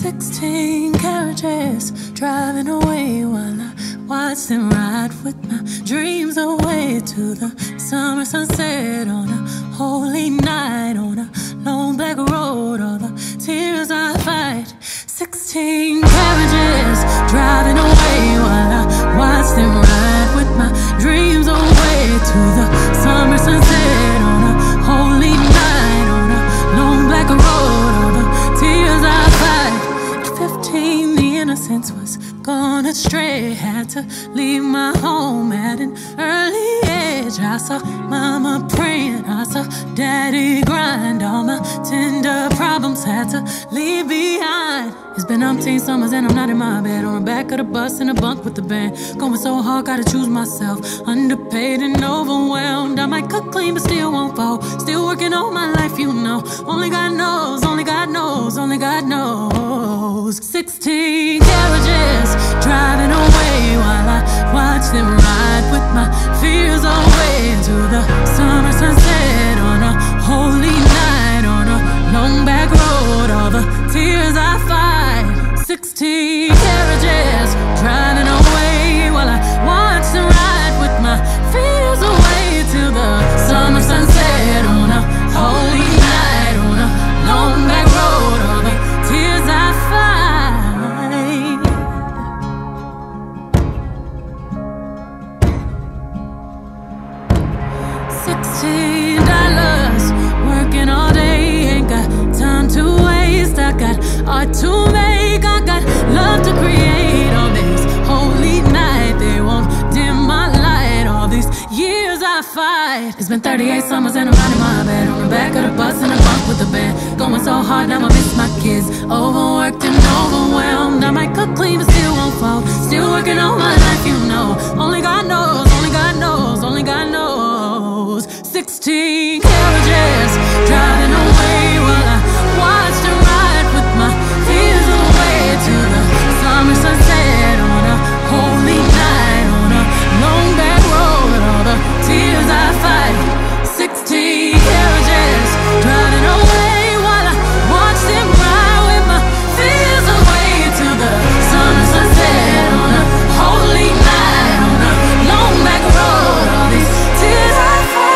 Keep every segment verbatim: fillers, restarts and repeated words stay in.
Sixteen carriages driving away while I watch them ride with my dreams away to the summer sunset on a holy night on a long black road. All the tears I fight. Sixteen carriages driving away while I watch them ride with my dreams away to the summer sunset on a holy night on a long black road. All the tears I fight. At fifteen, the innocence was gone astray. Had to leave my home at an early age. I saw mama praying, I saw daddy grind. All my tender problems had to leave behind. It's been umpteen summers and I'm not in my bed, on the back of the bus in a bunk with the band. Going so hard, gotta choose myself. Underpaid and overwhelmed. I might cook clean but still won't fall. Still working all my life, you know. Only God knows, only God knows, only God knows. Sixteen carriages driving away while I watch them ride with my fears away to the summer sunset on a holy night on a long back road. All the tears I fight. Sixteen carriages driving away while I watch them ride with my fears away to the summer sunset on a holy night on a long back road. All the tears I fight. Sixteen dollars working all day, ain't got time to waste. I got art to make, I got love to create. On this holy night, they won't dim my light. All these years I fight. It's been thirty-eight summers and I'm not in my bed, on the back of the bus in a bunk with the band. Going so hard, now I miss my kids. Overworked and overwhelmed. I might cook clean but still won't fall. Still working all my life, you know. Only God knows, only God knows, only God knows. Sixteen carriages driving away while I watch them ride with my fears away to the summer sunset on a holy night on a long back road. All the tears I fight. Sixteen carriages driving away while I watch them ride with my fears away to the summer sunset on a holy night on a long back road. All these tears I fight.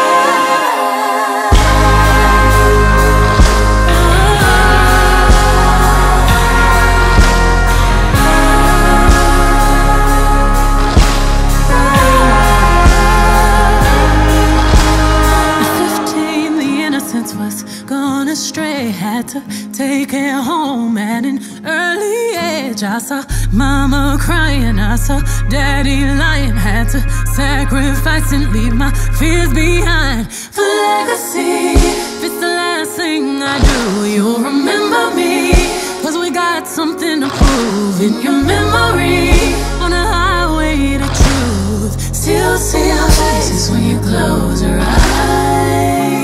Was gone astray, had to take it home at an early age. I saw mama crying, I saw daddy lying. Had to sacrifice and leave my fears behind. For legacy, if it's the last thing I do, you'll remember me, cause we got something to prove in your memory. On a highway to truth, still see our faces when you close your eyes.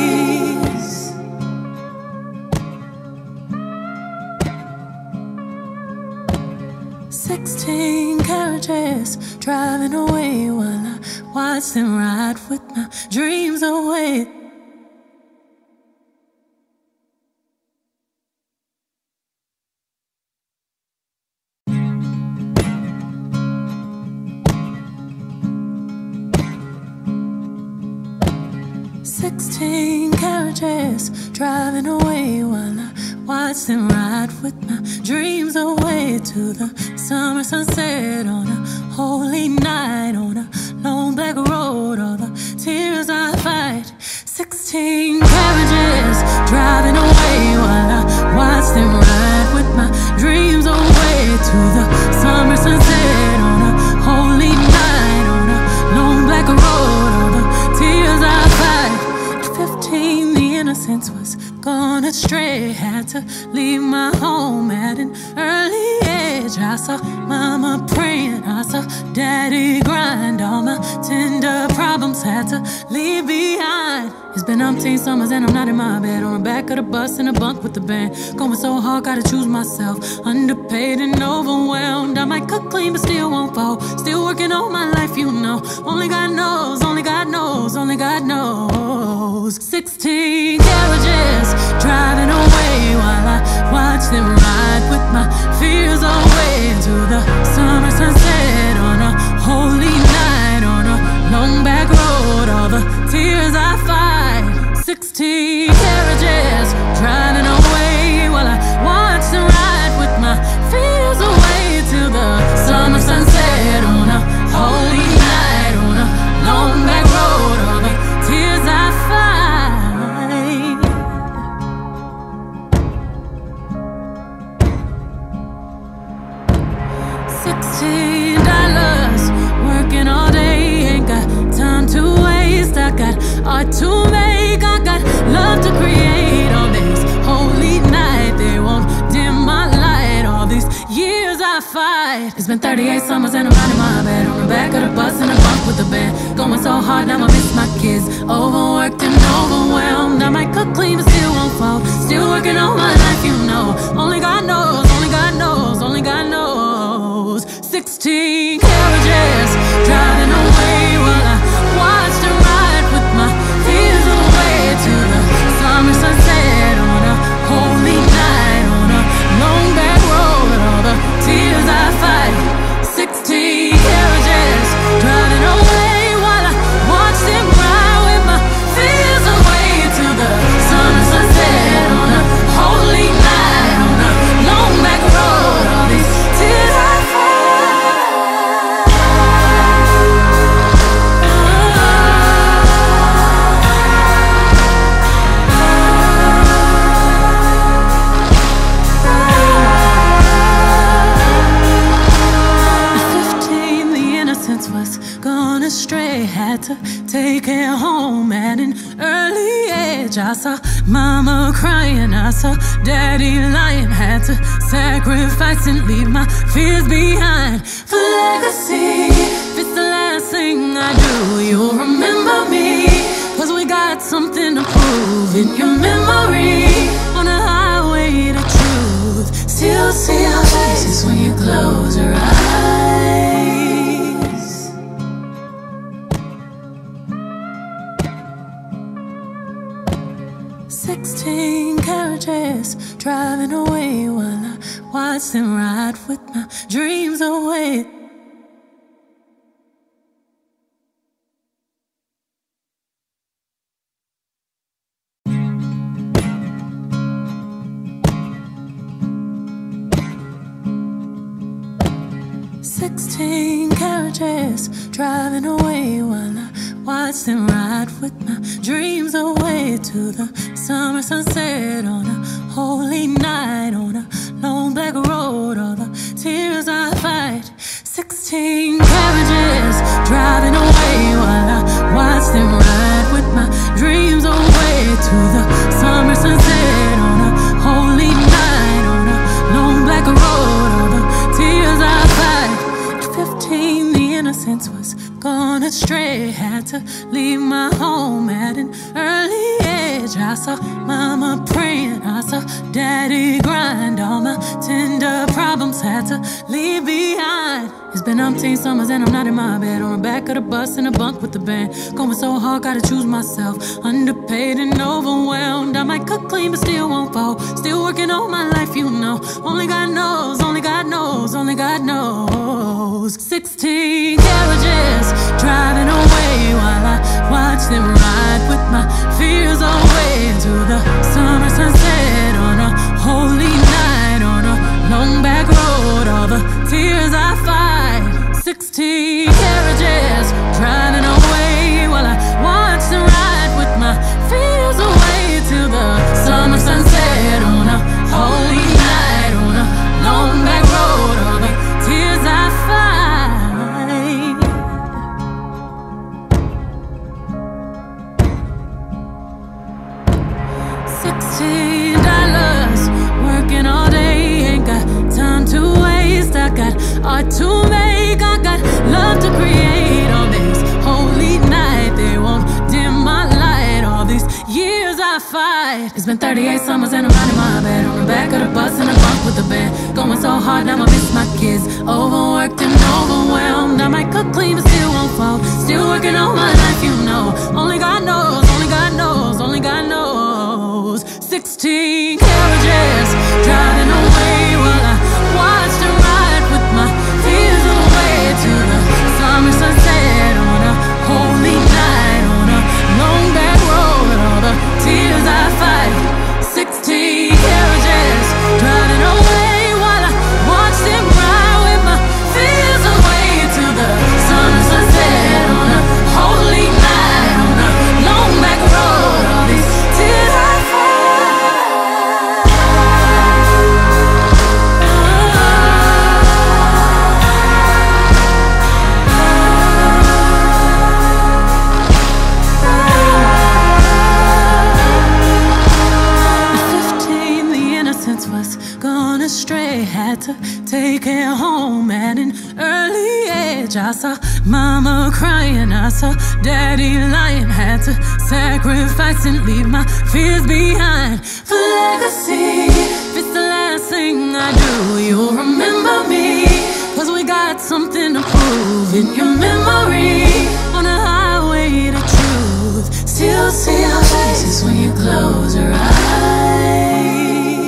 Sixteen carriages driving away while I watch them ride with my dreams away. Sixteen carriages driving away while I watch them ride with my dreams away to the summer sunset on a holy night on a long black road. All the tears I fight. Sixteen carriages driving away while I watch them ride with my dreams away to the summer sunset on a holy night on a long black road. All the tears I fight. At fifteen, the innocence was gone astray. Had to leave my home at an early age. I saw mama praying, I saw daddy grind. All my tender problems had to leave behind. It's been umpteen summers and I'm not in my bed, on the back of the bus in a bunk with the band. Going so hard, gotta choose myself. Underpaid and overwhelmed. I might cook clean but still won't fall. Still working all my life, you know. Only God knows, only God knows, only God knows. Sixteen carriages driving away while I watch them ride with my fears away to the summer sunset on a holy night on a long back road. All the tears I fight, sixteen carriages driving away while I watch them ride with my fears away to the summer sunset on a holy night on a long back road. All the tears I fight. Sixteen dollars working all day, ain't got time to waste. I got art to make, I got love to create. On this holy night, they won't dim my light. All these years I fight. It's been thirty-eight summers and I'm out in my bed, on the back of the bus in a bunk with the band. Going so hard, now I miss my kids. Overworked and overwhelmed. I might cook clean, but still won't fall. Still working all my life, you know. Only God knows, only God knows, only God knows. Sixteen carriages driving away while I watch them ride with my fears away to the summer sunset on a holy night on a long back road. All the tears I fight, sixteen carriages driving away while I watch them ride with my fears away to the summer sunset on a holy night on a long back road. All these tears I fight. Was gone astray, had to take it home at an early age. I saw mama crying, I saw daddy lying, had to sacrifice and leave my fears behind for legacy. If it's the last thing I do, you'll remember me, cause we got something to prove in your memory. On a highway to truth, still see our faces when you close your eyes. Sixteen carriages driving away while I watch them ride with my dreams away. Sixteen carriages driving away while I watch them ride with my dreams away to the summer sunset on a holy night on a long black road. All the tears I fight, sixteen carriages driving away while I watch them ride with my dreams away to the summer sunset on a holy night on a long black road. All the tears I fight. At fifteen, the innocence was gone astray, had to leave my home at an early age. I saw mama praying, I saw daddy grind. All my tender problems had to leave behind. It's been umpteen summers and I'm not in my bed, on the back of the bus in a bunk with the band. Going so hard, gotta choose myself, underpaid and overwhelmed. I might cook clean but still won't fall. Still working all my life, you know. Only God knows, only God knows, only God knows. Sixteen carriages driving away while I watch them ride with my fears away to the summer sunset on a holy night on a long back road. All the tears I fight, sixteen carriages driving away while I watch them ride with my fears away to the summer sunset on a holy night on a long back road. All the tears I fight. Sixteen dollars working all day, ain't got time to waste. I got art to make, I got love to create. On this holy night, they won't dim my light. All these years I fight. It's been thirty-eight summers and I'm out in my bed, on the back of the bus in a bunk with the band. Going so hard, now I miss my kids. Overworked and overwhelmed. I might cook clean but still won't fall. Still working all my life, you know. Only God knows, only God knows, only God knows. Sixteen carriages driving away while I age, I saw mama crying, I saw daddy lying. Had to sacrifice and leave my fears behind for legacy. If it's the last thing I do, you'll remember me, cause we got something to prove in your memory. On a highway to truth, still see our faces when you close your eyes.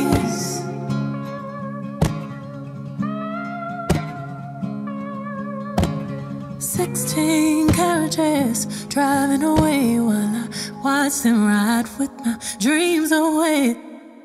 Sixteen carriages driving away while I watch them ride with my dreams away.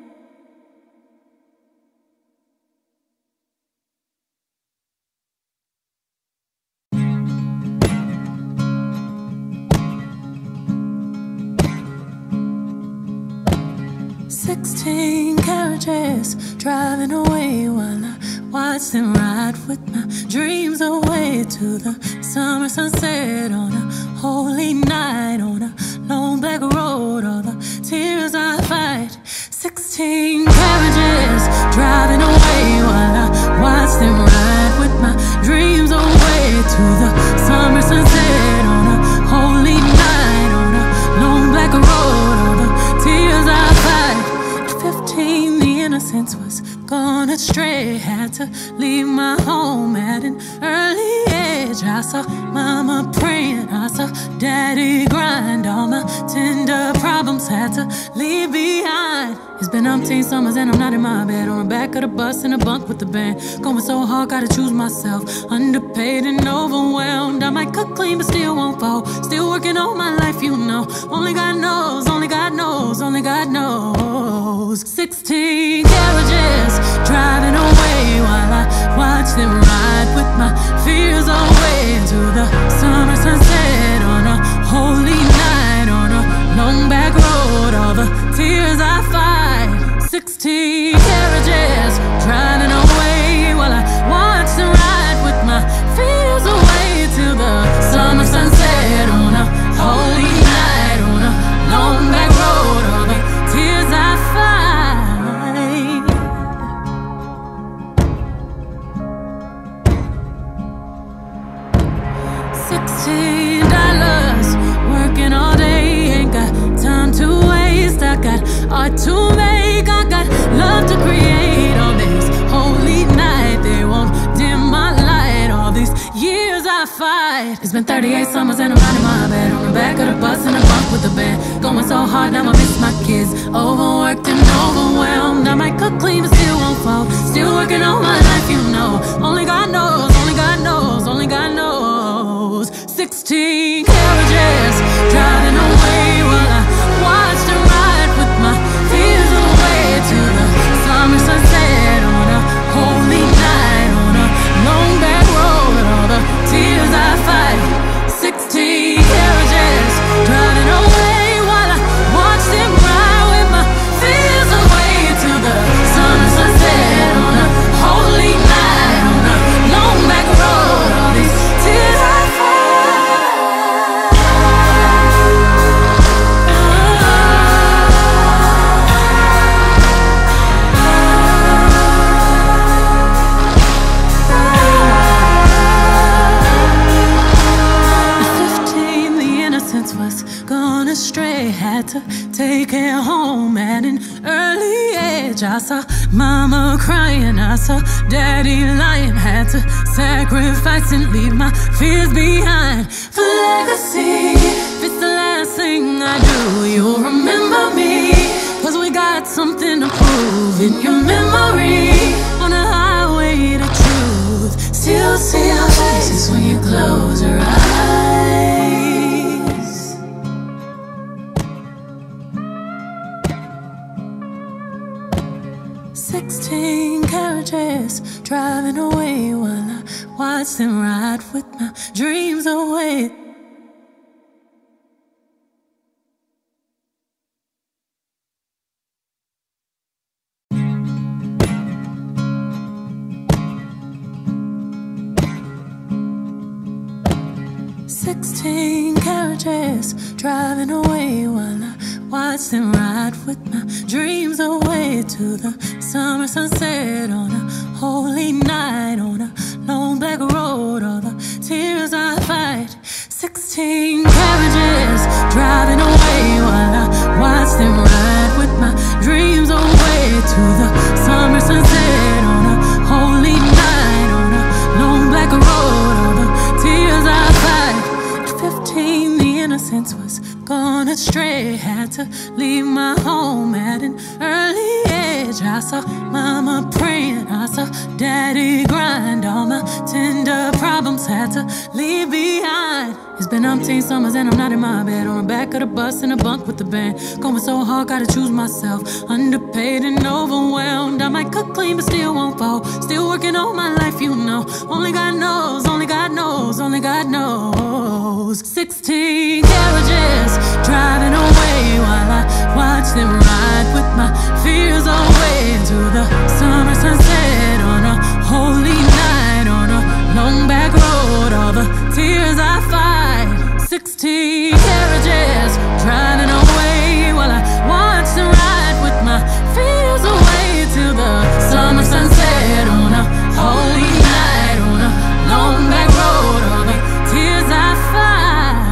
Sixteen carriages driving away while I watch them ride with my dreams away to the summer sunset on a holy night, on a long black road, all the tears I fight. Sixteen carriages driving away while I watch them ride with my dreams away to the summer sunset on a holy night, on a long black road, all the tears I fight. Fifteen, the innocence was gone astray. Had to leave my home at an early age. I saw mama praying, I saw daddy grind. All my tender problems had to leave behind. It's been umpteen summers and I'm not in my bed, on the back of the bus in a bunk with the band. Going so hard, gotta choose myself. Underpaid and overwhelmed. I might cook clean but still won't fall. Still working all my life, you know. Only God knows, only God knows, only God knows. Sixteen carriages driving away while I watch them ride with my fears away to the summer sunset on a holy night, on a long back road, all the tears I fight. Sixteen carriages driving away while I watch them ride with my fears away to the summer sunset on a holy night, on a long back road, all the tears I fight. Sixteen dollars, working all day, ain't got time to waste. I got art to make, I got love to create. On this holy night, they won't dim my light. All these years I fight. It's been thirty-eight summers and I'm not in my bed, on the back of the bus in a bunk with the band. Going so hard, now I miss my kids. Overworked and overwhelmed. I might cook clean but still won't fall. Still working all my life, you know. Only God knows, only God knows, only God knows. Sixteen carriages driving away while I watch them ride with my fears away to the summer sunset on a holy night, on a long back road, all the tears I fight. Sixteen carriages driving away while I watch them ride with my fears away to the summer sunset on a holy night, on a long back road, all these tears I fight. Was gone astray, had to take it home at an early age. I saw mama crying, I saw daddy lying. Had to sacrifice and leave my fears behind for legacy. If it's the last thing I do, you'll remember me, cause we got something to prove in your memory. On a highway to truth, still see our faces when you close your eyes. Sixteen carriages driving away while I watch them ride with my dreams away. Sixteen carriages driving away while I watch them ride with my dreams away to the summer sunset on a holy night, on a long black road, all the tears I fight. Sixteen carriages driving away while I watch them ride with my dreams away to the summer sunset on a holy night on a long black road. All the tears I fight. At fifteen, the innocence was gone astray. Had to leave my home at an early age. I saw mama praying, I saw daddy grind. All my tender problems had to leave behind. It's been umpteen summers and I'm not in my bed, on the back of the bus in a bunk with the band. Going so hard, gotta choose myself. Underpaid and overwhelmed. I might cook clean but still won't fall. Still working all my life, you know. Only God knows, only God knows, only God knows. Sixteen carriages driving away while I watch them ride with my fears away to the summer sunset on a holy night on a long back road. All the tears I fight. Sixteen carriages driving away while I watch them ride with my fears away to the summer sunset on a holy night on a long back road. All the tears I fight.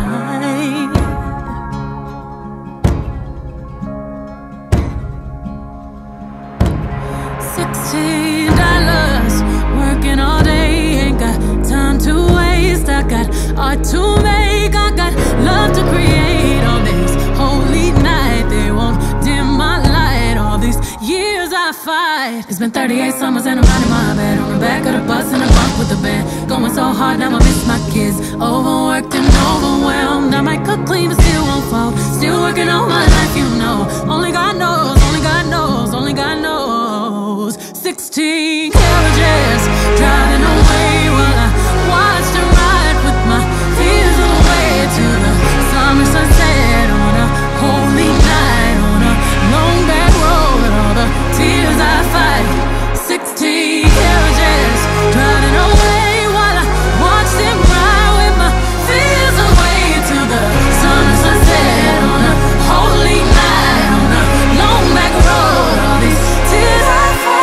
Sixteen dollars working all day, ain't got time to waste. I got art to make, I got love to create. On this holy night, they won't dim my light. All these years I fight. It's been thirty-eight summers and I'm not in my bed, on the back of the bus in a bunk with the band. Going so hard, now I miss my kids. Overworked and overwhelmed. I might cook clean but still won't fall. Still working all my life, you know. Only God knows, only God knows, only God knows. Sixteen carriages driving away while I watch them ride with my fears away to the summer sunset on a holy night on a long back road. All the tears I fight. Sixteen carriages driving away while I watch them ride with my fears away to the summer sunset on a holy night on a long back road. All these tears I fight.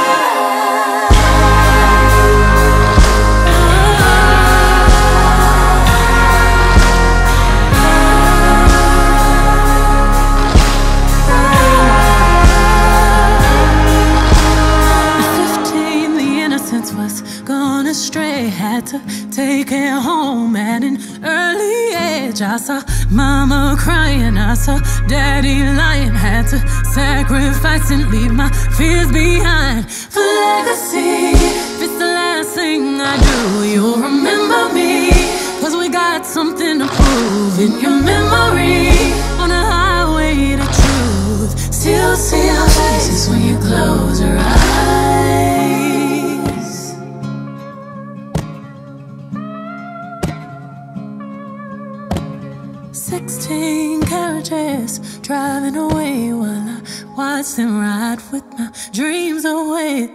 Was gone astray, had to take it home at an early age. I saw mama crying, I saw daddy lying. Had to sacrifice and leave my fears behind for legacy. If it's the last thing I do, you'll remember me, cause we got something to prove in your memory. On a highway to truth, still see our faces when you close your eyes. Sixteen carriages driving away while I watch them ride with my dreams away.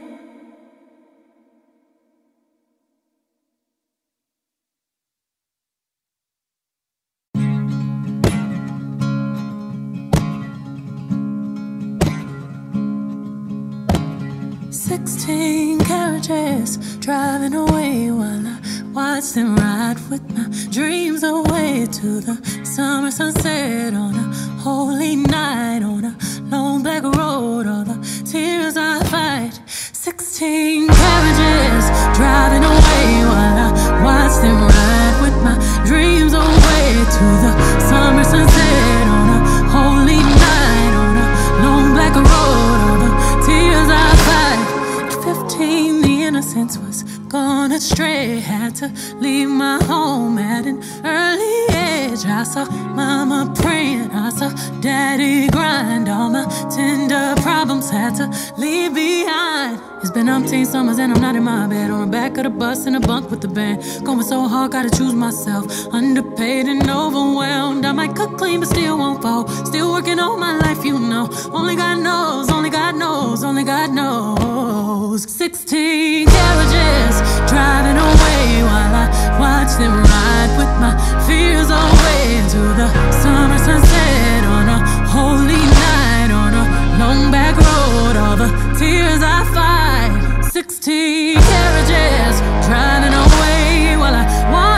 Sixteen carriages driving away while I watch them ride with my dreams away to the summer sunset on a holy night on a long black road. All the tears I fight. Sixteen carriages driving away while I watch them ride with my dreams away to the summer sunset on a holy night on a long black road. All the tears I fight. At fifteen, the innocence was gone astray. Had to leave my home at an early age. I saw mama praying, I saw daddy grind. All my tender problems had to leave behind. It's been umpteen summers and I'm not in my bed, on the back of the bus in a bunk with the band. Going so hard, gotta choose myself. Underpaid and overwhelmed. I might cook clean but still won't fall. Still working all my life, you know. Only God knows, only God knows, only God knows. Sixteen carriages driving away while I watch them ride with my fears away to the summer sunset on a holy night on a long back road. All the tears I fight. Sixteen carriages driving away while I watch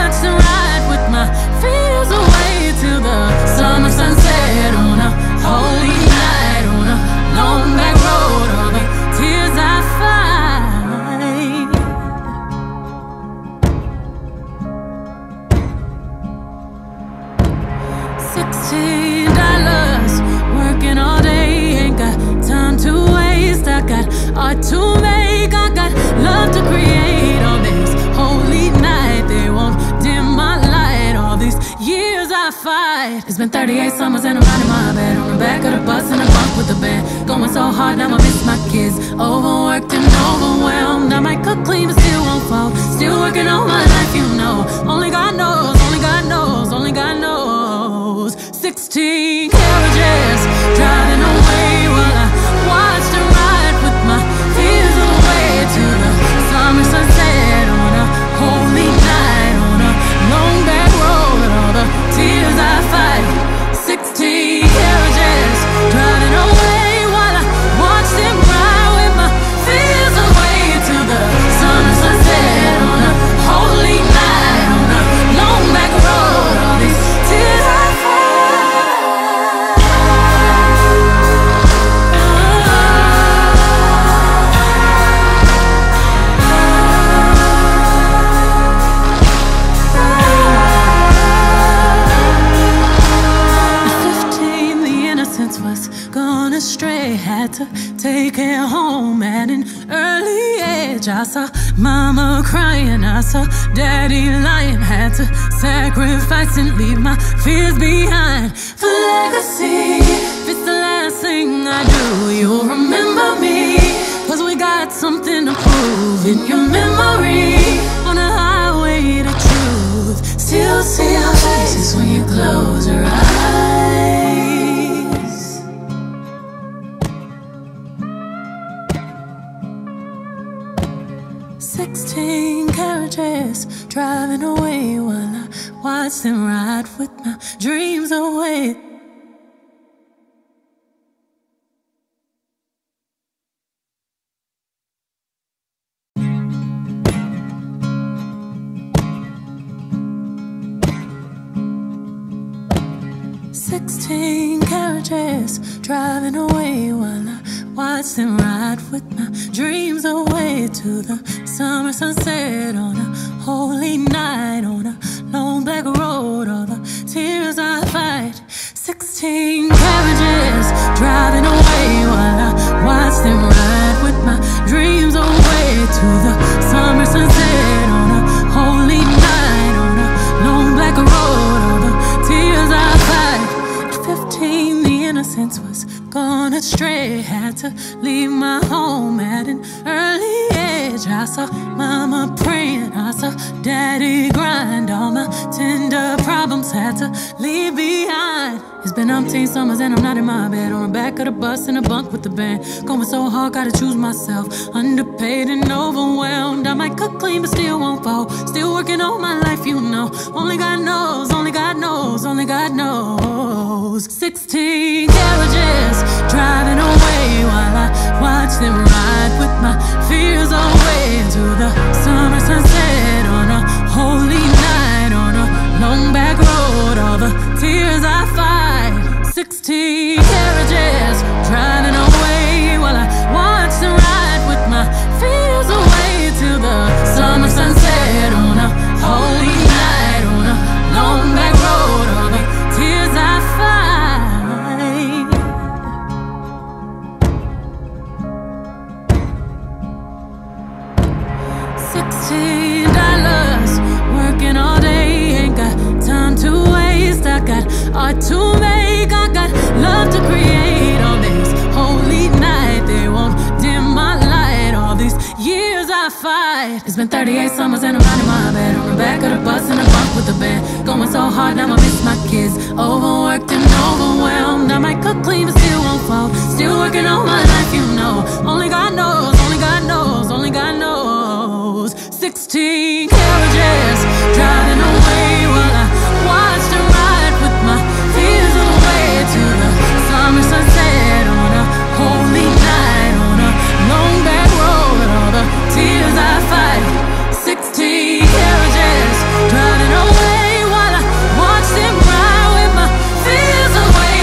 sixteen dollars, working all day, ain't got time to waste. I got art to make, I got love to create. On this holy night, they won't dim my light. All these years I fight. It's been thirty-eight summers and I'm not in my bed, on the back of the bus in a bunk with the band. Going so hard, now I miss my kids. Overworked and overwhelmed. I might cook clean, but still won't fall. Still working all my life, you know. Only God knows, only God knows, only God knows. Sixteen carriages driving away while I watch them ride with my fears away to the summer sunset on a holy night, on a long back road. All the tears I fight. Sixteen carriages driving away while I watch them ride with my fears away to the summer sunset on a holy night, on a long back road. All these tears I astray, had to take it home at an early age. I saw mama crying, I saw daddy lying. Had to sacrifice and leave my fears behind for legacy. If it's the last thing I do, you'll remember me, cause we got something to prove in your memory. On a highway to truth, still see our faces when you close your eyes. Sixteen carriages driving away while I watch them ride with my dreams away. Sixteen carriages driving away while I watch them ride with my dreams away to the summer sunset on a holy night, on a long black road. All the tears I fight. Sixteen carriages driving away while I watch them ride with my dreams away to the summer sunset on a holy night, on a long black road. All the tears I fight. At fifteen, the innocence was gone astray. Had to leave my home at an early age. I saw mama praying, I saw daddy grind. All my tender problems had to leave behind. It's been umpteen summers and I'm not in my bed, on the back of the bus in a bunk with the band. Going so hard, gotta choose myself. Underpaid and overwhelmed. I might cook clean but still won't fall. Still working all my life, you know. Only God knows, only God knows, only God knows. Sixteen carriages driving away while I watch them ride with my fears away to the summer sunset on a holy night, on a long back road. All the tears I fight. Sixteen carriages driving away while I watch them ride with my fears away to the summer sunset on a holy night, on a long back road. All the tears I fight. Sixteen dollars, working all day, ain't got time to waste. I got art to make, I got love to create. On this holy night, they won't dim my light. All these years I fight. It's been thirty-eight summers and I'm not in my bed, on the back of the bus in a bunk with the band. Going so hard, now I miss my kids. Overworked and overwhelmed. I might cook clean but still won't fall. Still working all my life, you know. Only God knows, only God knows, only God knows. Sixteen carriages driving away while I watch them ride with my fears away to the summer sunset on a holy night, on a long back road. All the tears I fight. Sixteen carriages driving away while I watch them ride with my fears away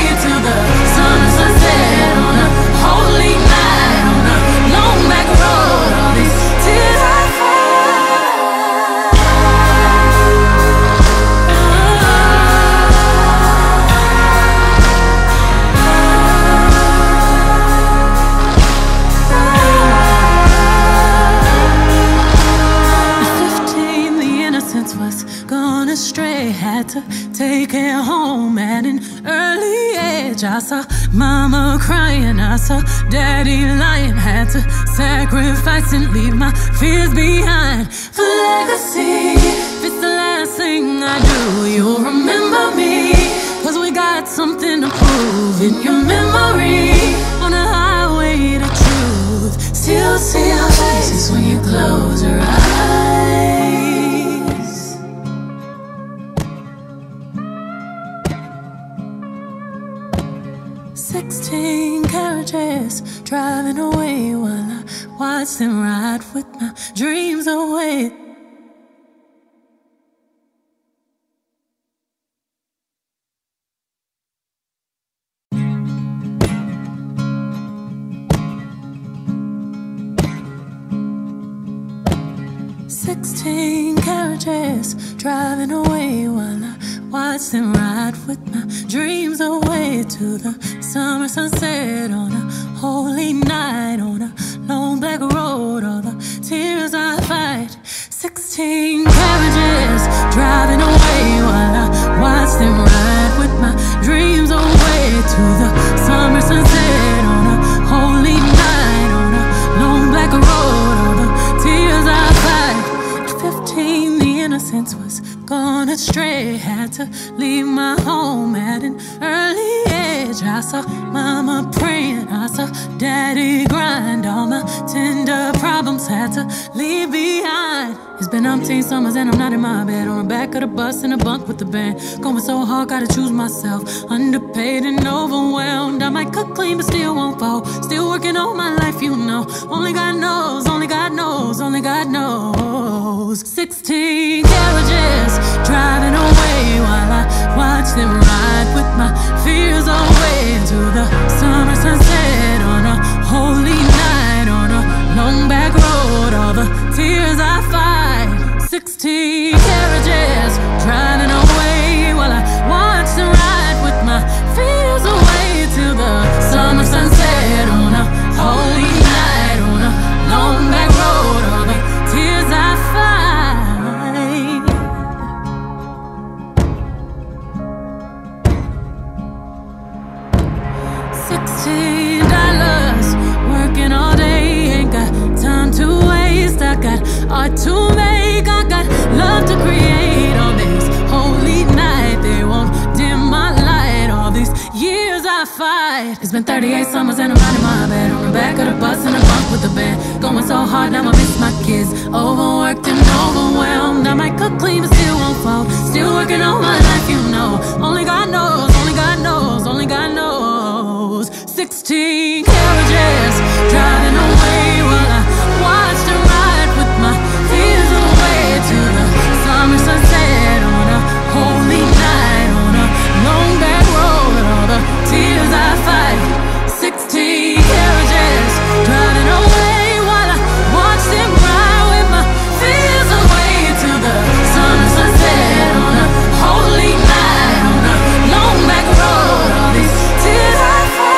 edge. I saw mama crying, I saw daddy lying. Had to sacrifice and leave my fears behind for legacy. If it's the last thing I do, you'll remember me, cause we got something to prove in your memory. On a highway to truth, still see our faces when you close your eyes. Sixteen carriages driving away while I watch them ride with my dreams away. Sixteen carriages driving away while I watch them ride with my dreams away to the summer sunset on a holy night, on a long black road, all the tears I fight. Sixteen carriages driving away while I watch them ride with my dreams away to the summer sunset on a holy night, on a long black road, all the tears I fight. Fifteen, the innocence was gone astray. Had to leave my home at an early age. I saw mama praying, I saw daddy grind. All my tender problems had to leave behind. It's been umpteen summers and I'm not in my bed, on the back of the bus in a bunk with the band. Going so hard, gotta choose myself. Underpaid and overwhelmed. I might cook clean but still won't fall. Still working all my life, you know. Only God knows, only God knows, only God knows. Sixteen carriages driving away while I watch them ride with my fears away to the summer sunset on a holy night, on a long back road, all the tears I fight. Sixteen carriages driving away while I watch them ride with my fears away to the summer sunset on a holy night, on a long back road, all the tears I fight. Sixteen dollars working all day, ain't got time to waste. I got art to make, I got love to create. On this holy night, they won't dim my light. All these years I fight. It's been thirty-eight summers and I'm not in my bed, on the back of the bus in a bunk with the band. Going so hard, now I miss my kids. Overworked and overwhelmed. I might cook clean but still won't fall. Still working all my life, you know. Only God knows, only God knows, only God knows. Sixteen carriages driving away while I watch them ride with my fears away to the summer sunset on a holy night, on a long back road, all the tears I fight. Sixteen carriages driving away while I watch them ride with my fears away to the summer sunset on a holy night, on a long back road, all these tears I fight.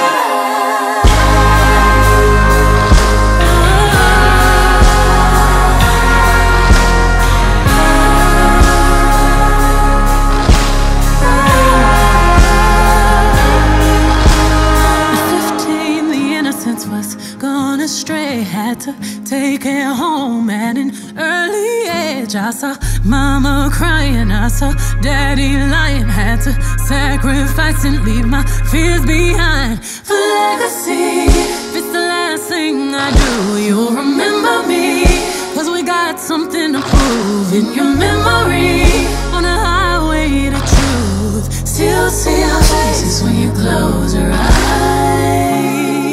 Was gone astray, had to take it home at an early age. I saw mama crying, I saw daddy lying. Had to sacrifice and leave my fears behind for legacy. If it's the last thing I do, you'll remember me, cause we got something to prove in your memory. On a highway to truth, still see our faces when you close your eyes.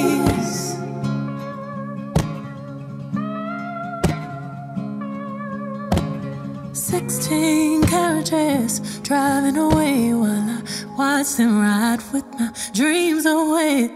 Sixteen carriages driving away while I watch them ride with my dreams away.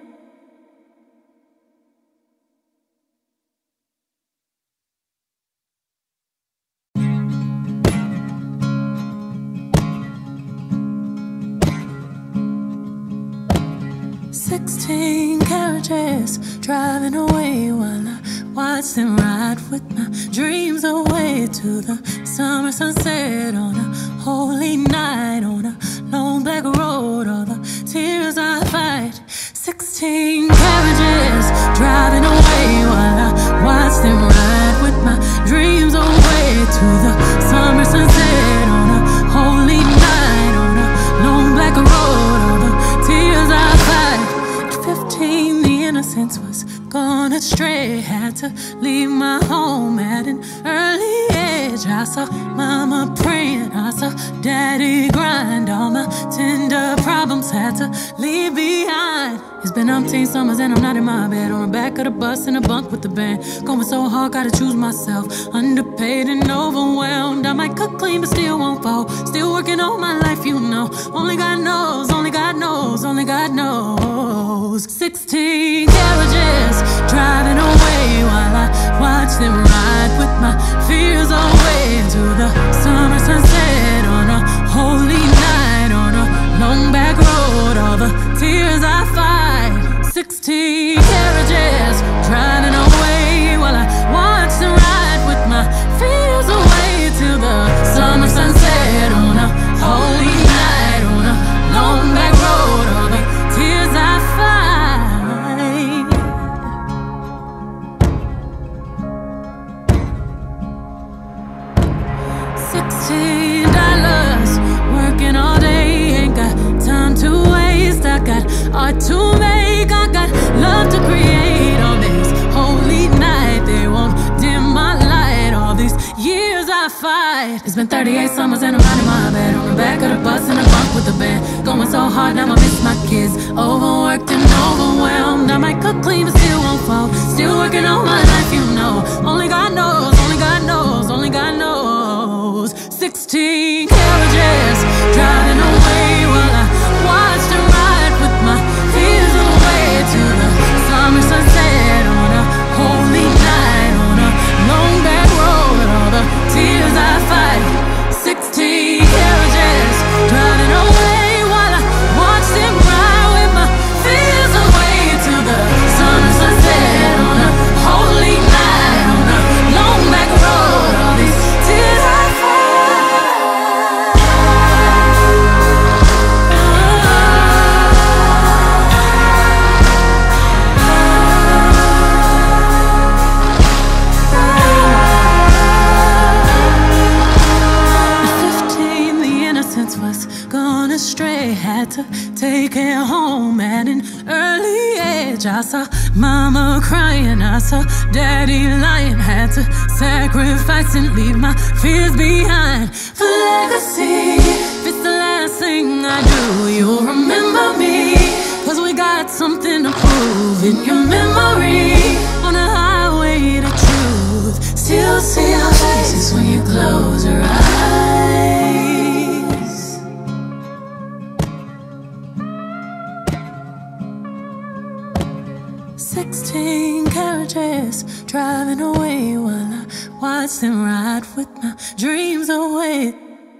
Sixteen carriages driving away while I watch them ride with my dreams away to the summer sunset on a holy night, on a long black road, all the tears Sixteen carriages driving away while I watch them ride with my dreams away to the summer sunset on a holy night on a long black road. All the tears I cried. At fifteen, the innocence was gone astray. Had to leave my home at an early age. I saw mama praying, I saw daddy grind. All my tender problems had to leave behind. It's been umpteen summers and I'm not in my bed, on the back of the bus in a bunk with the band. Going so hard, gotta choose myself. Underpaid and overwhelmed. I might cook clean but still won't fall. Still working all my life, you know. Only God knows, only God knows, only God knows. Sixteen carriages driving away while I watch them ride with my fears away to the summer sunset on a holy night on a long back road. All the tears I fight. Sixteen carriages driving away while I watch them ride with my fears away to the summer sunset on a holy night on a long back road. All the tears I fight. Sixteen dollars working all day, ain't got time to waste. I got art to make, I got love to create. On this holy night, they won't dim my light. All these years I fight. It's been thirty-eight summers and I'm not in my bed, on the back of the bus in a bunk with the band. Going so hard, now I miss my kids. Overworked and overwhelmed. I might cook clean but still won't fall. Still working all my life, you know. Only God knows, only God knows, only God knows. Sixteen carriages driving away while I watch them ride with my fears away to the summer sunset on a holy night on a long back road. All the tears I fight. Sixteen carriages driving away while I watch them ride with my fears away to the summer sunset on a holy night on a long back road. All these tears I fight. Was gone astray, had to take it home at an early age. I saw mama crying, I saw daddy lying. Had to sacrifice and leave my fears behind. For legacy, if it's the last thing I do, you'll remember me. Cause we got something to prove in your memory. On a highway to truth, still see our faces when you close your eyes. Sixteen carriages driving away while I watch them ride with my dreams away.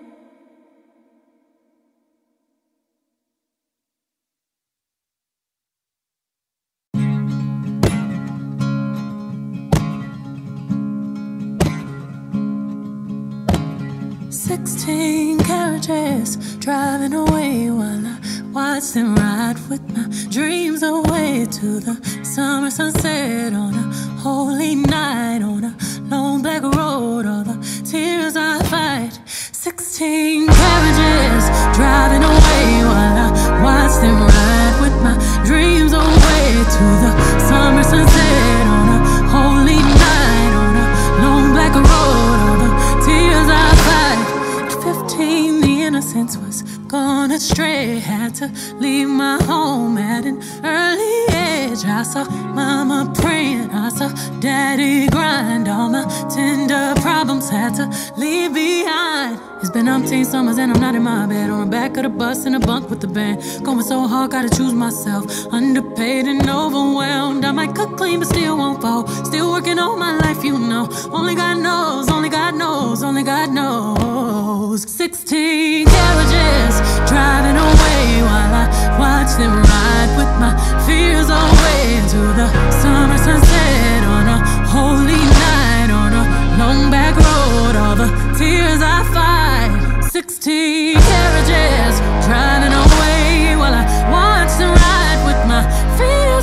Sixteen carriages driving away while I watch them ride with my dreams away to the summer sunset on a holy night on a long black road. All the tears I fight. Sixteen carriages driving away while I watch them ride with my dreams away to the summer sunset on a holy night on a long black road. All the tears I fight. At fifteen, the innocence was gone astray. Had to leave my home at an early age. I saw mama praying, I saw daddy grind. All my tender problems had to leave behind. It's been umpteen summers and I'm not in my bed, on the back of the bus in a bunk with the band. Going so hard, gotta choose myself. Underpaid and overwhelmed. I might cook clean but still won't fall. Still working all my life, you know. Only God knows, only God knows, only God knows. Sixteen carriages driving away while I watch them ride with my fears away to the summer sunset on a holy night on a long back road. All the tears I fight. Sixteen carriages driving away while I watch them ride with my fears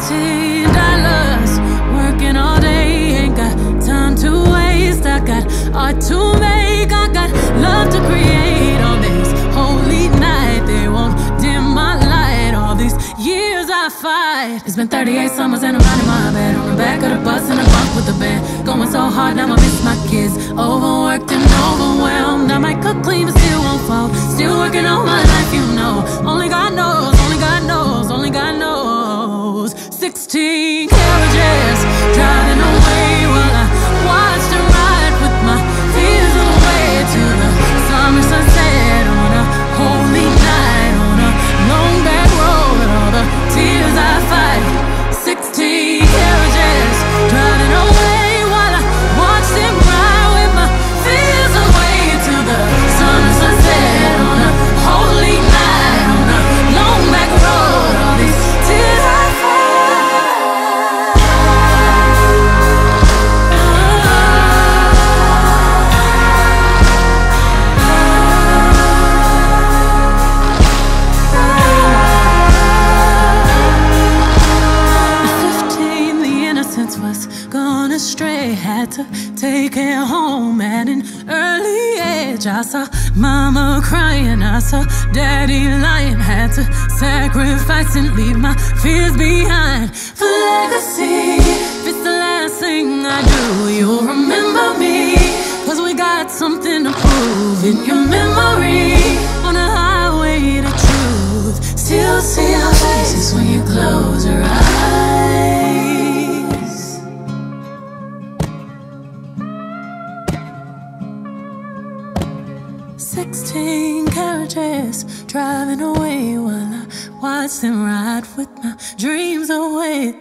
Sixteen dollars, working all day, ain't got time to waste. I got art to make, I got love to create. On this holy night, they won't dim my light. All these years I fight. It's been thirty-eight summers and I'm out in my bed, on the back of the bus in a bunk with the band. Going so hard, now I miss my kids. Overworked and overwhelmed. I might cook clean, but still won't fall. Still working on my life, you know. Only God knows, only God knows, only God knows. Sixteen carriages driving away while I watch them ride with my fears away to the summer sunset on a holy night, on a long back road. All the tears I fight. Sixteen carriages driving away while I watch them ride with my fears away to the summer sunset on a holy night, on a long back road. All these tears I fight. Was gone astray, had to take it home at an early age. I saw mama crying, I saw daddy lying, had to sacrifice and leave my fears behind for legacy. If it's the last thing I do, you'll remember me, cause we got something to prove in your memory. On a highway to truth, still see our faces when you close your eyes. Sixteen carriages driving away while I watch them ride with my dreams away.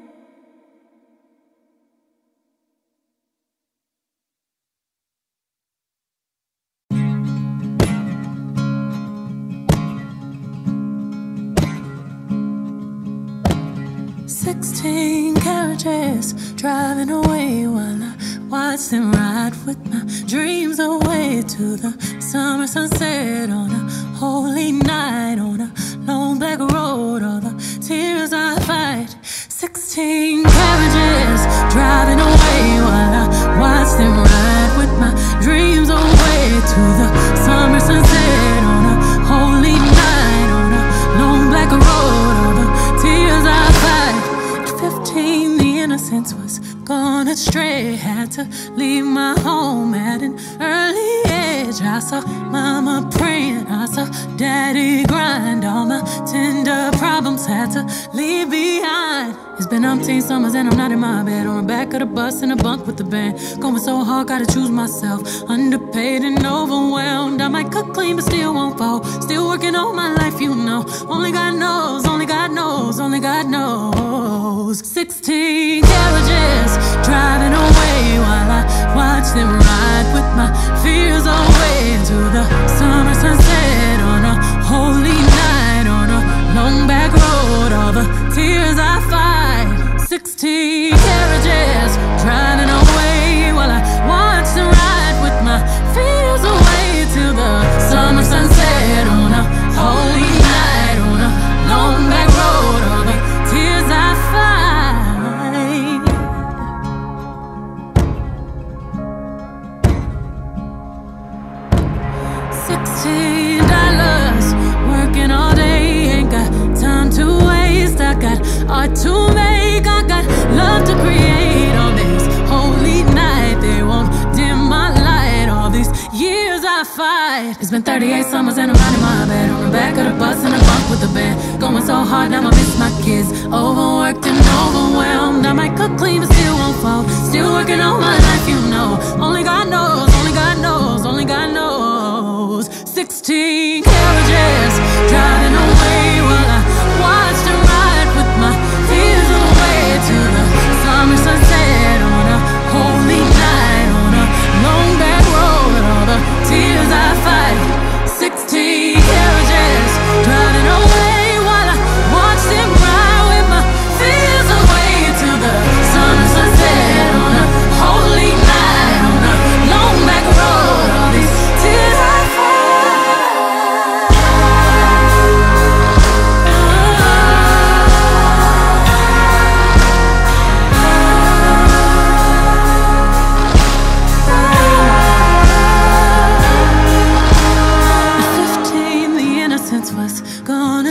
Sixteen carriages driving away while I watch them ride with my dreams away to the summer sunset on a holy night, on a long black road. All the tears I fight. Sixteen carriages driving away while I watch them ride with my dreams away to the summer sunset on a holy night, on a long black road. All the tears I fight. At fifteen, the innocence was gone astray, had to leave my home at an early age. I saw mama praying, I saw daddy grind. All my tender problems had to leave behind. It's been umpteen summers and I'm not in my bed, on the back of the bus in a bunk with the band. Going so hard, gotta choose myself. Underpaid and overwhelmed. I might cook clean but still won't fall. Still working on my life, you know. Only God knows, only God knows, only God knows. Sixteen carriages driving away while I watch them ride with my fears away to the summer sunset on a holy night, on a long back road. All the tears I fight. Sixteen carriages driving away while I watch them ride with my fears away to the summer sunset on a holy night, on a long back road. All the tears I fight. Sixteen dollars, working all day, ain't got time to waste. I got art to make, I got love to create. On this holy night, they won't dim my light. All these years I fight. It's been thirty-eight summers and I'm out in my bed, on the back of the bus in a bunk with the band. Going so hard, now I miss my kids. Overworked and overwhelmed. I might cook clean but still won't fall. Still working on my life, you know. Only God knows, only God knows, only God knows. Sixteen carriages driving away while I watch them ride with my fears away to the summer sunset on a holy night, on a long back road. All the tears I fight. Sixteen carriages driving away while I watch them ride with my fears away to the summer sunset on a holy night, on a long back road. All these tears I fight.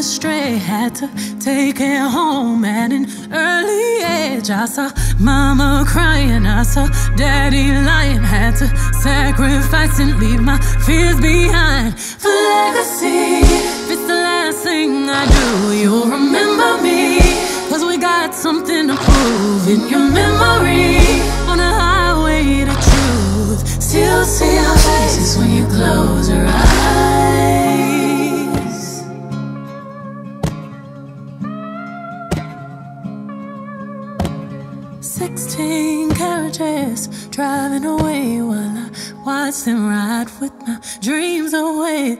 astray. Had to take it home at an early age. I saw mama crying, I saw daddy lying. Had to sacrifice and leave my fears behind for legacy. If it's the last thing I do, you'll remember me, cause we got something to prove in your memory. On a highway to truth, still see our faces when you close your eyes. Sixteen carriages driving away while I watch them ride with my dreams away.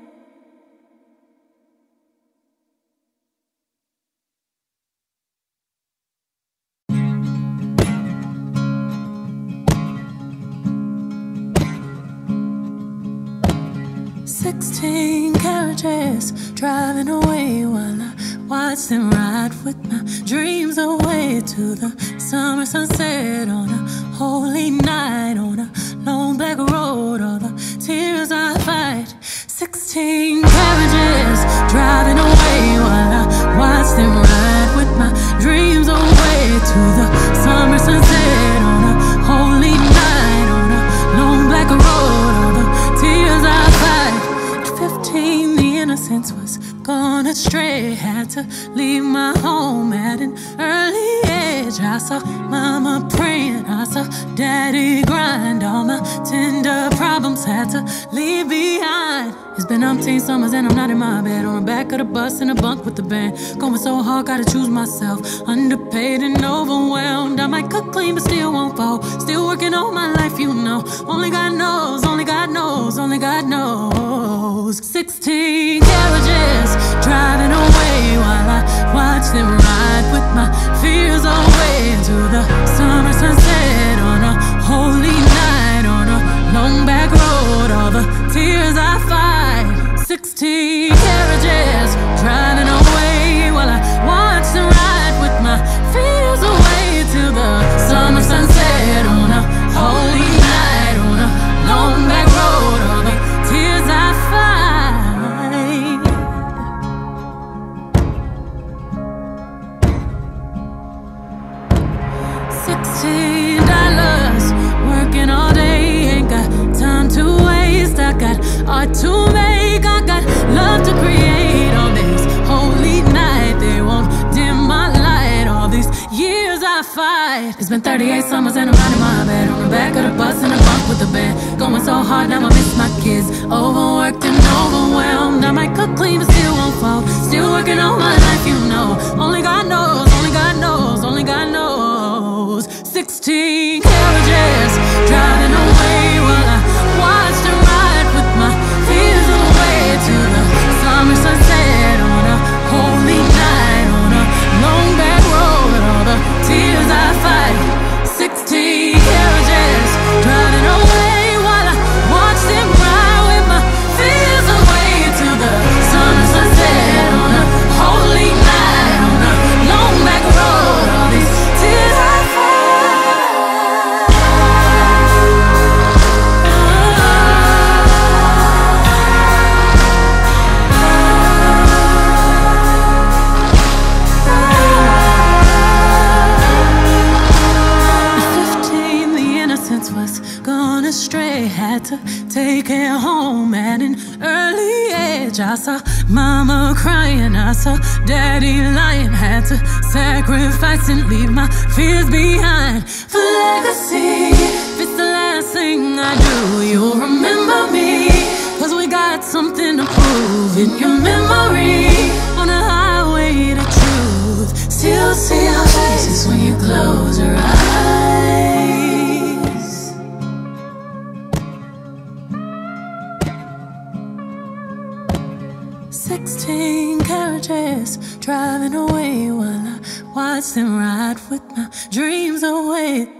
Sixteen carriages driving away while I watch them ride with my dreams away to the summer sunset on a holy night, on a long black road, all the tears I fight. Sixteen carriages driving away while I watch them ride with my dreams away to the summer sunset on a holy night, on a long black road, all the tears I fight. Fifteen, the innocence was gone astray. Had to leave my home at an early age. I saw mama praying, I saw daddy grind. All my tender problems had to leave behind. It's been umpteen summers and I'm not in my bed, on the back of the bus in a bunk with the band. Going so hard, gotta choose myself. Underpaid and overwhelmed. I might cook clean but still won't fall. Still working all my life, you know. Only God knows, only God knows, only God knows. Sixteen carriages driving away while I watch them ride with my fears away to the summer sunset on a holy night, on a long back road, all the tears I fight. Sixteen carriages driving away while I watch them ride with my fears away to the summer sunset on a holy night, on a long back road, all the tears I fight. Sixteen dollars, working all day, ain't got time to waste. I got art to make, I got love to create. On this holy night, they won't dim my light. All these years I fight. It's been thirty-eight summers and I'm not in my bed, on the back of the bus in a bunk with the band. Going so hard, now I miss my kids. Overworked and overwhelmed. I might cook clean but still won't fall. Still working all my life, you know. Only God knows, only God knows, only God knows. Sixteen carriages driving away while I watch them ride with my fears away to the summer sunset on a holy night, on a long back road, all the tears I fight. Sixteen carriages driving away while I watch them ride with my fears away to the summer sunset on a holy night, on a long back road, all these tears I fight. Was gone astray, had to take it home at an early age. I saw mama crying, I saw daddy lying. Had to sacrifice and leave my fears behind for legacy. If it's the last thing I do, you'll remember me, cause we got something to prove in your memory. On a highway to truth, still see our faces when you close your eyes. Sixteen carriages driving away while I watch them ride with my dreams away.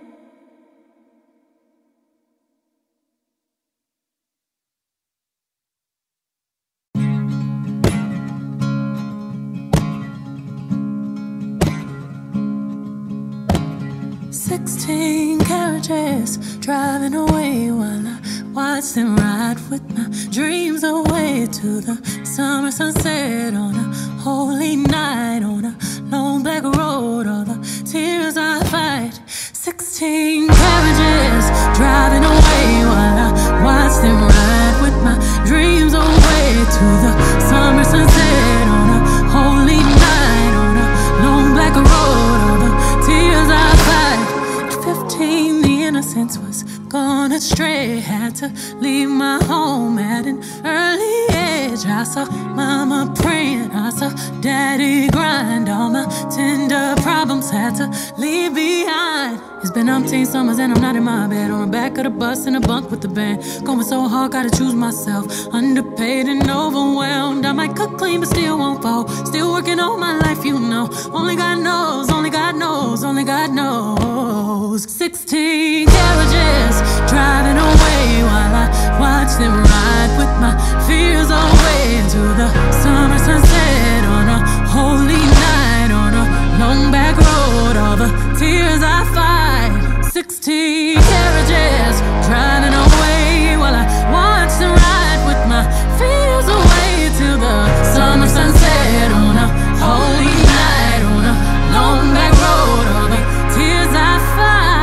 Sixteen carriages driving away while I watch them ride with my dreams away to the summer sunset on a holy night, on a long black road, all the tears I fight. Sixteen carriages driving away while I watch them ride with my dreams away to the summer sunset on a holy night, on a long black road, all the tears I fight. At fifteen, the innocence was gone astray. Had to leave my home at an early age. I saw mama praying, I saw daddy grind. All my tender problems had to leave behind. It's been umpteen summers and I'm not in my bed, on the back of the bus in a bunk with the band. Going so hard, gotta choose myself. Underpaid and overwhelmed. I might cook clean but still won't fall. Still working all my life, you know. Only God knows, only God knows, only God knows. Sixteen carriages driving away while I watch them ride with my fears away into the summer sunset on a holy night, on a long back road, all the tears I fight. Sixteen carriages driving away while I watch them ride with my fears away to the summer sunset on a holy night, on a long back road, all the tears I fight.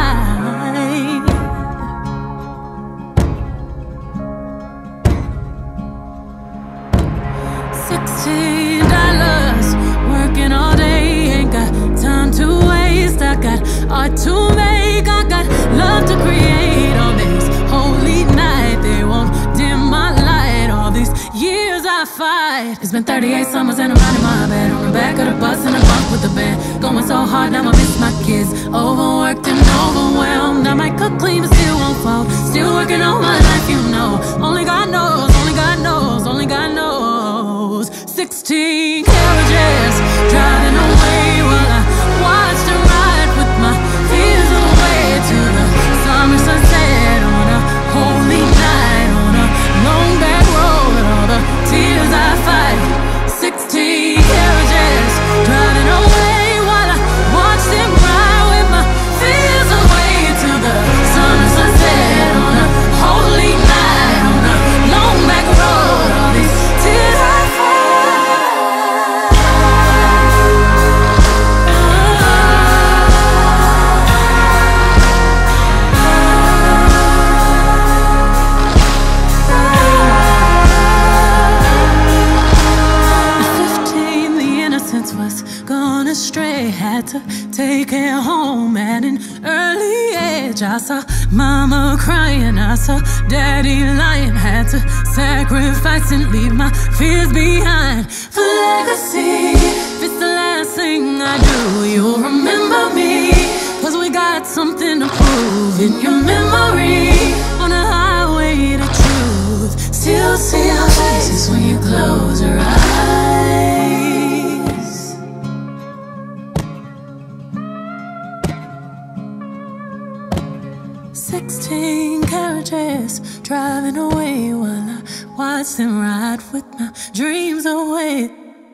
Sixteen dollars working all day, ain't got time to waste. I got art to make, I got love to create. On this holy night, they won't dim my light. All these years I fight. It's been thirty-eight summers and I'm not in my bed, on the back of the bus in a bunk with the band. Going so hard, now I miss my kids. Overworked and overwhelmed. I might cook clean but still won't fall. Still working all my life, you know. Only God knows, only God knows, only God knows. Sixteen carriages driving away while I watch them ride with my fears away to the summer sunset on a holy night, on a long back road, all the tears I fight. Sixteen carriages driving away while I watch them ride with my fears away to the summer sunset on a holy night, on a long back road, all these tears I fight. Was gone astray, had to take it home at an early age. I saw mama crying, I saw daddy lying. Had to sacrifice and leave my fears behind for legacy. If it's the last thing I do, you'll remember me, cause we got something to prove in your memory. On a highway to truth, still see our faces when you close your eyes. Sixteen carriages driving away while I watch them ride with my dreams away.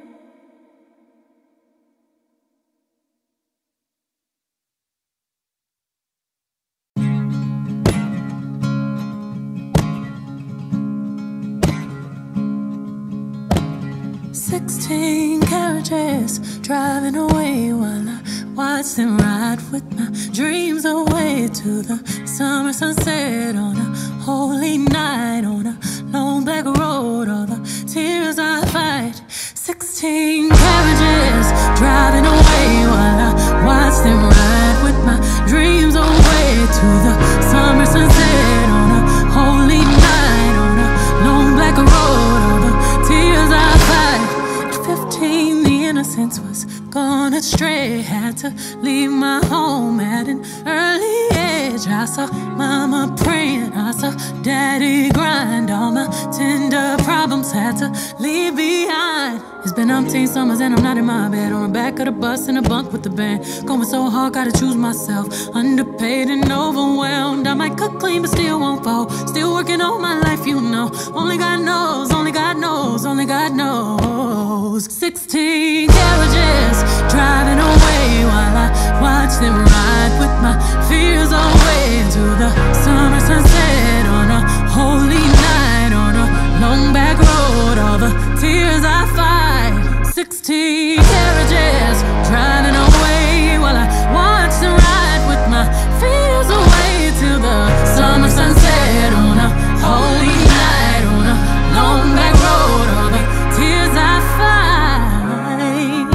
Sixteen carriages driving away while I watch them ride with my dreams away to the summer sunset on a holy night, on a long black road, all the tears I fight. Sixteen carriages driving away while I watch them ride with my dreams away to the summer sunset on a holy night, on a long black road, all the tears I fight. At fifteen, the innocence was gone astray. Had to leave my home at an early age. I saw mama praying, I saw daddy grind. All my tender problems had to leave behind. It's been umpteen summers and I'm not in my bed, on the back of the bus in a bunk with the band. Going so hard, gotta choose myself. Underpaid and overwhelmed. I might cook clean but still won't fall. Still working all my life, you know. Only God knows, only God knows, only God knows. Sixteen carriages driving away while I watch them ride with my fears away to the summer sunset on a holy night, on a long back road, all the the tears I fight. Sixteen carriages driving away while I watch them ride with my fears away till the summer sunset on a holy night on a long back road. All the tears I fight.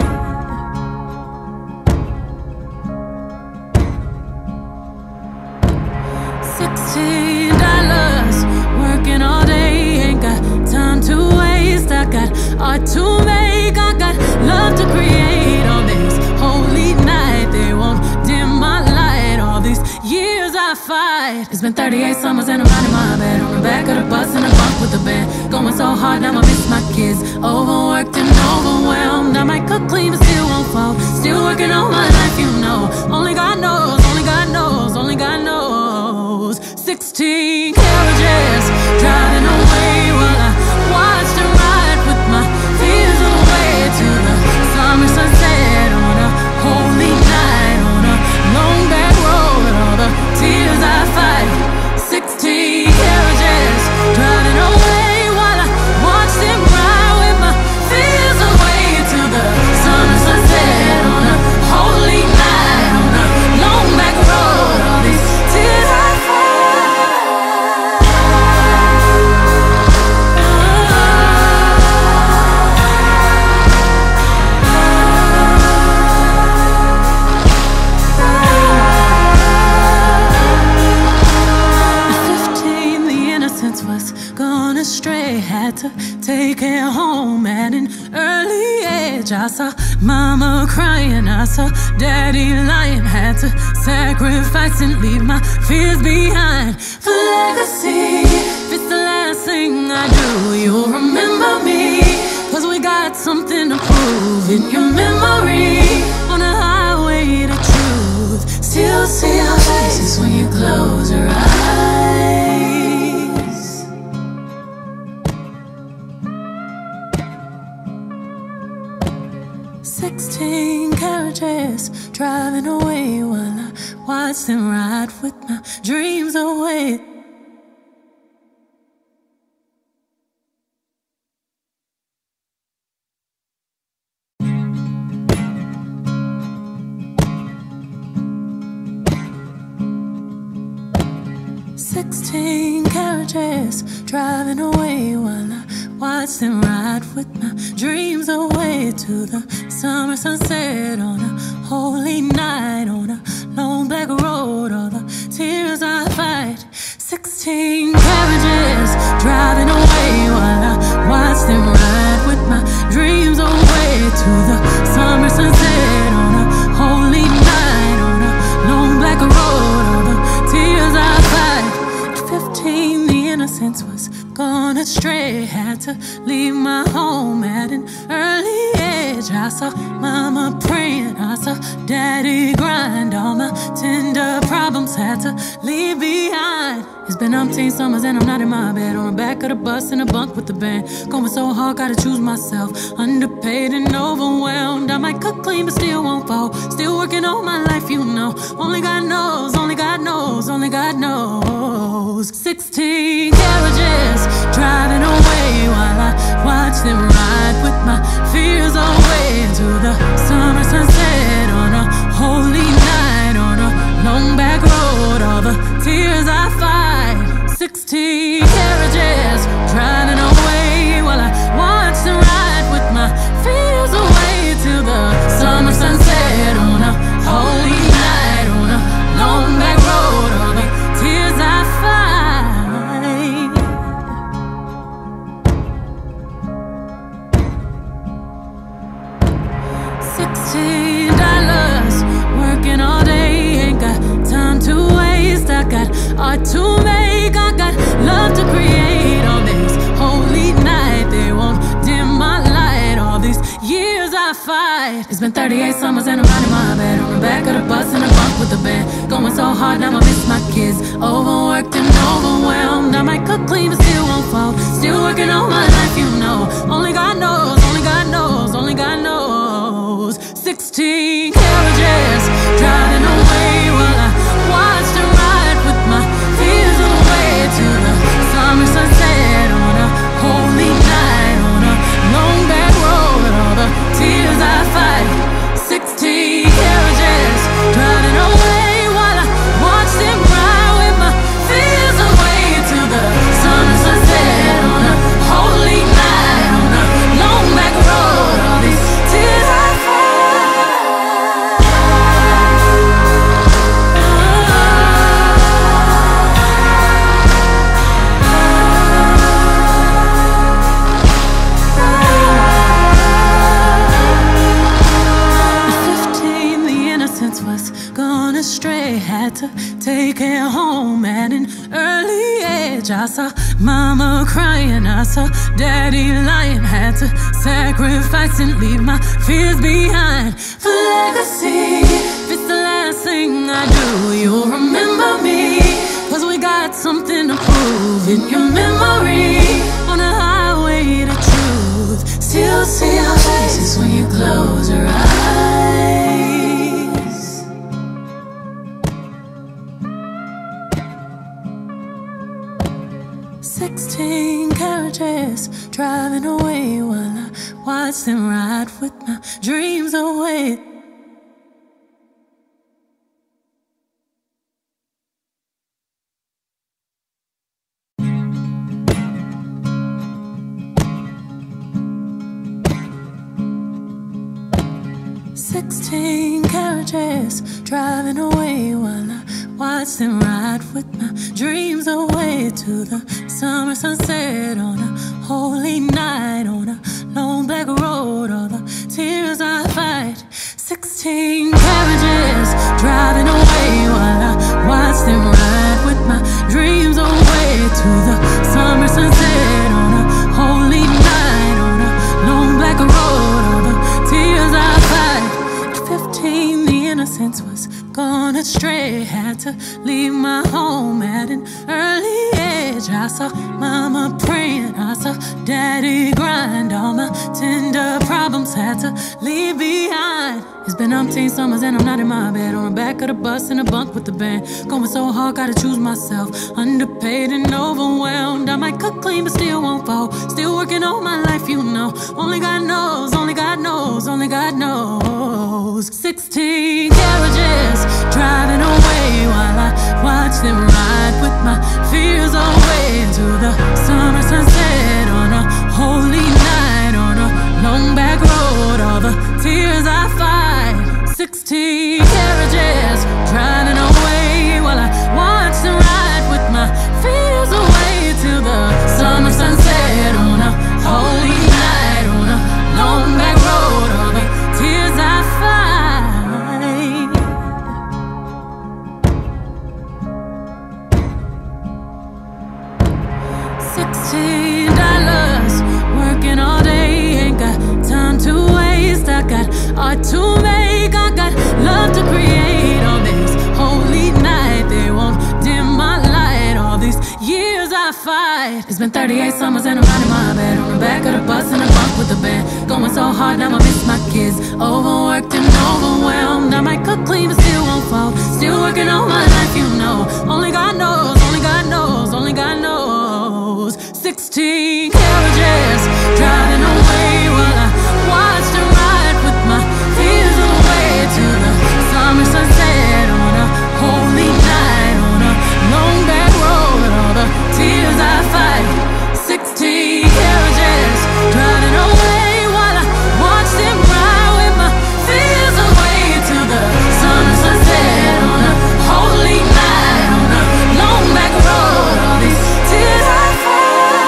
Sixteen dollars working all day, ain't got time to waste. I got art to make, I got love to create. On this holy night they won't dim my light. All these years I fight. It's been thirty-eight summers and I'm not in my bed, on the back of the bus in a bunk with the band. Going so hard now I miss my kids. Overworked and overwhelmed. I might cook clean but still won't fall. Still working on my life, you know. Only God knows, only God knows, only God knows. Sixteen carriages driving away while I watch them ride with my fears away to the summer sunset on a holy night on a long back road. All the tears I fight. Sixteen carriages driving away while I watch them ride with my fears away to the summer sunset on a holy night on a long back road. All these tears I fight. Was gone astray, had to take it home at an early age. I saw mama crying, I saw daddy lying, had to sacrifice and leave my fears behind for legacy. If it's the last thing I do, you'll remember me, cause we got something to prove in your memory. On a highway to truth, still see our faces when you close your eyes. Sixteen carriages driving away while I watch them ride with my dreams away. Sixteen carriages driving away while I watch them ride with my dreams away to the summer sunset on a holy night on a long black road. All the tears I fight. Sixteen carriages driving away while I watch them ride with my dreams away to the summer sunset on a holy night on a long black road. All the tears I fight. At fifteen, the innocence was gone astray, had to leave my home at an early age. I saw mama praying, I saw daddy grind. All my tender problems had to leave behind. It's been umpteen summers and I'm not in my bed, on the back of the bus in a bunk with the band. Going so hard, gotta choose myself. Underpaid and overwhelmed. I might cook clean but still won't fall. Still working on my life, you know. Only God knows, only God knows, only God knows. Sixteen carriages driving away while I watch them ride with my fears away to the summer sunset on a holy night on a long back road. All the tears I fight. Sixteen carriages driving away while I watch them ride with my fears away to the summer sunset on a holy night on a long back road. All the tears I fight. Sixteen dollars working all day, ain't got time to waste. I got art to make, I got love to create. On this holy night they won't dim my light. All these years I fight. It's been thirty-eight summers and I'm not in my bed, on the back of the bus in a bunk with the band. Going so hard now I miss my kids. Overworked and overwhelmed. I might cook clean but still won't fall. Still working on my life, you know. Only God knows, only God knows, only God knows. Sixteen carriages driving away while I watch them ride with my fears away to the summer sunset on a holy night on a take it home at an early age. I saw mama crying, I saw daddy lying. Had to sacrifice and leave my fears behind for legacy. If it's the last thing I do, you'll remember me, cause we got something to prove in your memory. On a highway to truth, still see our faces when you close your eyes. Sixteen carriages driving away while I watch them ride with my dreams away. Sixteen carriages driving away while I watch them ride with my dreams away to the summer sunset on a holy night, on a long black road, all the tears I fight. Sixteen carriages driving away while I watch them ride with my dreams away to the summer sunset on a holy night, on a long black road, all the tears I fight. At fifteen, the innocence was gone astray. Had to leave my home at an early age. I saw mama praying, I saw daddy grind. All my tender problems had to leave behind. It's been umpteen summers and I'm not in my bed, on the back of the bus in a bunk with the band. Going so hard, gotta choose myself. Underpaid and overwhelmed. I might cook clean but still won't fall. Still working all my life, you know. Only God knows, only God knows, only God knows. Sixteen carriages driving away while I watch them ride with my fears away to the summer sunset on a holy night, on a long back road, all the tears I fight. Sixteen carriages driving away while I watch them ride with my fears away to the summer sunset on a holy night, on a long back road, all the tears I fight. Sixteen dollars, working all day, ain't got time to waste. I got art to make, I got love to create. On this holy night, they won't dim my light. All these years I fight. It's been thirty-eight summers and I'm not in my bed, on the back of the bus in a bunk with the band. Going so hard, now I miss my kids. Overworked and overwhelmed. I might cook clean but still won't fall. Still working all my life, you know. Only God knows, only God knows, only God knows. Sixteen carriages driving away while I watch them ride with my fears away to the summer sunset on a holy night, on a long back road, all the tears I fight. Sixteen carriages driving away while I watch them ride with my fears away to the summer sunset on a holy night, on a long back road, all these tears I fight.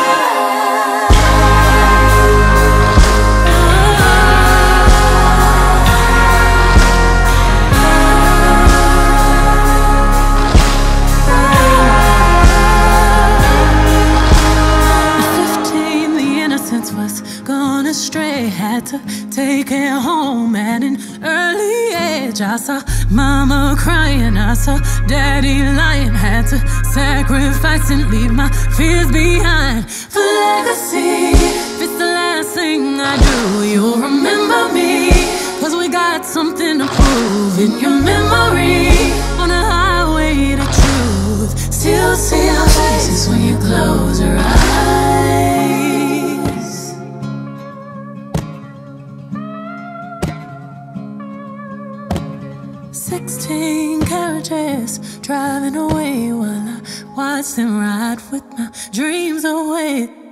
Was gone astray, had to take it home at an early age. I saw mama crying, I saw daddy lying. Had to sacrifice and leave my fears behind for legacy. If it's the last thing I do, you'll remember me, cause we got something to prove in your memory. On a highway to truth, still see our faces when you close your eyes. Sixteen carriages driving away while I watch them ride with my dreams away.